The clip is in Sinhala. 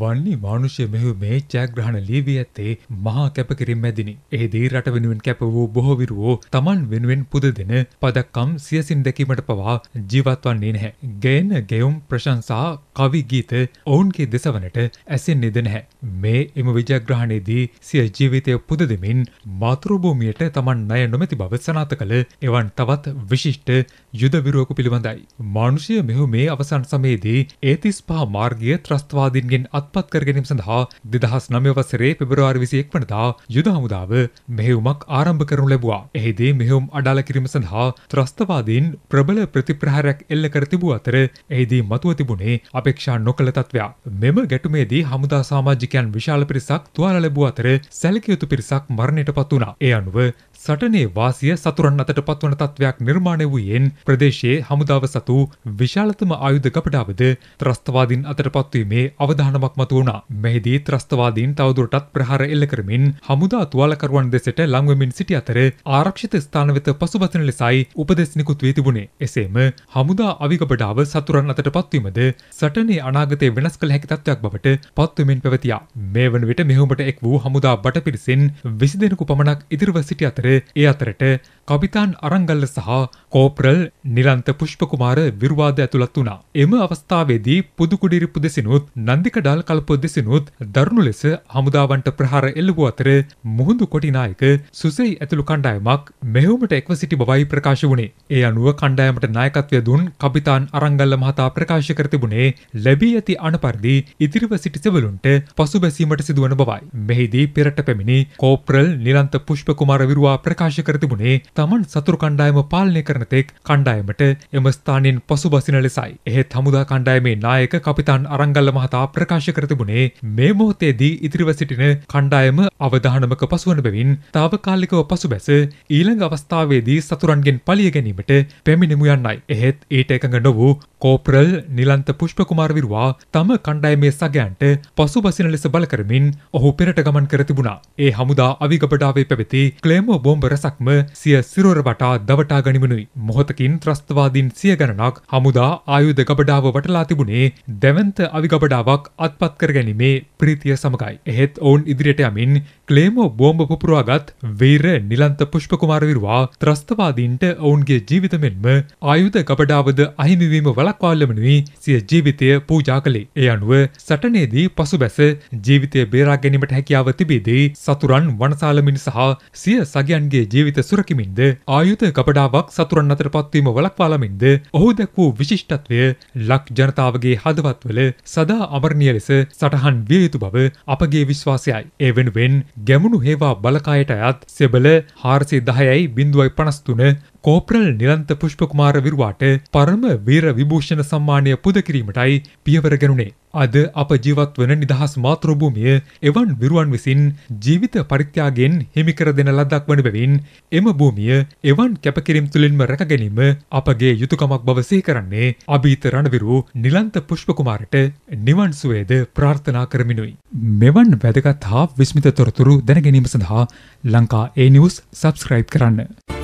වන්නේ මානුෂ්‍ය මෙහෙයුමේ ජයග්‍රහණ ලියවී ඇත්තේ මහා කැපකිරීම මැදිනි. එහිදී රට වෙනුවෙන් කැප වූ බොහෝ විරුවෝ Taman වෙනුවෙන් පුද දෙන පදක්කම් සියසින් දැකීමට පවා ජීවත් වන්නේ නැහැ. ගේන ගෙයුම් ප්‍රශංසා කවි ගීත ඔවුන්ගේ දෙසවනට ඇසෙන්නේද නැහැ. මේ එම විජයග්‍රහණයේදී සිය ජීවිතය පුද දෙමින් මාතෘ භූමියට Taman ණය නොමැති බව සනාථ කළ එවන් තවත් විශිෂ්ට යුද විරුවෙකු පිළිබඳයි. මානුෂ්‍ය මෙහෙයුමේ අවසන් සමයේදී ඒ35 මාර්ගීය ත්‍රස්තවාදීන්ගෙන් අත්පත් කර ගැනීම සඳහා 2009 වසරේ පෙබරවාරි 21 වනදා යුද හමුදාව මෙහෙයුමක් ආරම්භ කරනු ලැබුවා. එහිදී මෙහෙයුම් අඩාල කිරීම සඳහා ත්‍රස්තවාදීන් ප්‍රබල ප්‍රතිප්‍රහාරයක් එල්ල කර තිබූ අතර එහිදී මතුව තිබුණේ අපේක්ෂා නොකළ තත්ත්වයක්. මෙම ගැටුමේදී හමුදා සමාජිකයන් විශාල පිරිසක් තුවාල ලැබුව අතර සැලකිය යුතු පිරිසක් මරණයට පත් වුණා. ඒ අනුව සටනේ වාසිය සතුරන් අතට පත්වන තත්ත්වයක් නිර්මාණය වූයෙන් ප්‍රදේශයේ හමුදාව සතු විශාලතම ආයුධ ගබඩාවද ත්‍රස්තවාදීන් අතට පත්වීමේ අවධානමක් මතු වුණා. මෙහිදී ත්‍රස්තවාදීන් තවදුරටත් ප්‍රහාර එල්ල කරමින් හමුදා තුවාලකරුවන් දෙසට ලංවෙමින් සිටි අතර ආරක්ෂිත ස්ථාන වෙත පසුබසින ලෙසයි උපදෙස් නිකුත් වී තිබුණේ. එසේම හමුදා අවිගබඩාව සතුරන් අතට පත්වීමද සටනේ අනාගතයේ වෙනස් කළ හැකි තත්ත්වයක් බවට පත්වමින් පැවතියා. මේ වන විට මෙහෙයුමට එක් වූ හමුදා බටපිරිසෙන් 20 දෙනෙකු පමණක් ඉදිරිව සිටි අතර ඒ අතරට කපිතාන් අරංගල්ල සහ කෝප්‍රල් නිලන්ත පුෂ්පකුමාර විරුවාද ඇතුළත් වුණා. එම අවස්ථාවේදී පුදුකුඩිරිප්පු දෙසිනුත් නන්දිකඩාල් කල්ප දෙසිනුත් දරුණු ලෙස හමුදාවන්ට ප්‍රහාර එල්ල වූ අතර මුහුදු කොටිනායක සුසෙයි ඇතුළු කණ්ඩායමක් මෙහෙයුමට එක්ව සිටි බවයි ප්‍රකාශ වුණේ. ඒ අනුව කණ්ඩායමට නායකත්වය දුන් කපිතාන් අරංගල්ල මහතා ප්‍රකාශ කර තිබුණේ ලැබී ඇති අනපරිදි ඉදිරිව සිටි සෙවලුන්ට පසුබැසීමට සිදුවන බවයි. මෙහිදී පෙරට පැමිණි කෝප්‍රල් නිලන්ත පුෂ්පකුමාර විරුවා ප්‍රකාශ කර තිබුණේ තමන් සතුරු කණ්ඩායම පාලනය කරන තෙක් කණ්ඩායමට එම ස්ථානයෙන් පසුබසින ලෙසයි. එහෙත් හමුදා කණ්ඩායමේ නායක කපිතාන් අරංගල්ල මහතා ප්‍රකාශ කර තිබුණේ මේ මොහොතේදී ඉදිරිව සිටින කණ්ඩායම අවධානමක පසුවන බැවින් తాවකාලිකව පසුබැස ඊළඟ අවස්ථාවේදී සතුරන්ගෙන් පලිය ගැනීමට පැමිණෙමු යන්නයි. එහෙත් ඊට එකඟ නොවූ කෝප්‍රල් නිලන්ත පුෂ්පකුමාර විරුවා තම කණ්ඩායමේ සගයන්ට පසුබසින ලෙස බල කරමින් ඔහු පෙරට ගමන් කර තිබුණා. ඒ හමුදා අවිගබඩාවේ පැවති ක්ලේමෝ බෝම්බ රසක්ම සිය සිරුර වටා දවටා ගනිමනුයි. මොහොතකින් ත්‍රස්තවාදීන් සිය ගණනක් හමුදා ආයුධ ගබඩාව වටලා තිබුණේ දැවන්ත අවිගබඩාවක් අත්පත් කර ගැනීමේ ප්‍රීතිය සමගයි. එහෙත් ඔවුන් ඉදිරියට යමින් ක්ලේමෝ බෝම්බ පුපුරවාගත් වීර නිලන්ත පුෂ්පකුමාර විරුවා ත්‍රස්තවාදීන්ට ඔවුන්ගේ ජීවිත මෙන්ම ආයුධ ගබඩාවද අහිමිවීම වළක්වාලමනුයි සිය ජීවිතය පූජා කළේ. ඒ අනුව සටනේදී පසුබැස ජීවිතය බේරා ගැනීමට හැකියාව තිබීදී සතුරන් වනසාලමින් සහ සිය සගයන්ගේ ජීවිත සුරකිමින්ද ආයුධ ගබඩාවක් සතුරන් අතර පත්වීම වළක්වාලමින්ද ඔහු දැක් වූ විශිෂ්ටත්වය ලක් ජනතාවගේ හදවත්වල සදා අමරණීය ලෙස සටහන් විය යුතු බව අපගේ විශ්වාසයයි. ඒ වෙනුවෙන් ගැමුණු හේවා බලකායට අයත් සෙබළ 410.53 කෝප්‍රල් නිලන්ත පුෂ්පකුමාර විරුවාට පරම වීර විභූෂණ සම්මානය පුද කිරීමටයි පියවර ගැනුණේ. අද අප ජීවත් වන නිදහස් මාතෘ භූමිය එවන් විරුවන් විසින් ජීවිත පරිත්‍යාගයෙන් හිමි කර දෙන ලද්දක් වන බැවින් එම භූමිය එවන් කැපකිරීම තුළින්ම රැක ගැනීම අපගේ යුතුයකමක් බව සිහි කරන්නේ අභීත රණවිරු නිලන්ත පුෂ්පකුමාරට නිවන් සුවේද ප්‍රාර්ථනා කරමිනුයි. මෙවන් වැදගත් හා විස්මිත තොරතුරු දැන ගැනීම සඳහා ලංකා ඒ නිවුස් සබ්ස්ක්‍රයිබ් කරන්න.